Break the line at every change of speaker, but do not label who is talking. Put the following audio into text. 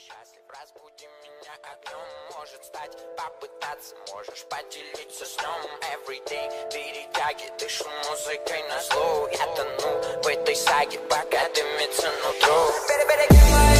счастлив, разбуди меня огнем. Может стать, попытаться, можешь поделиться сном. Everyday перетяги, дышу музыкой на зло. Я тону в этой саге, пока дымится нутро.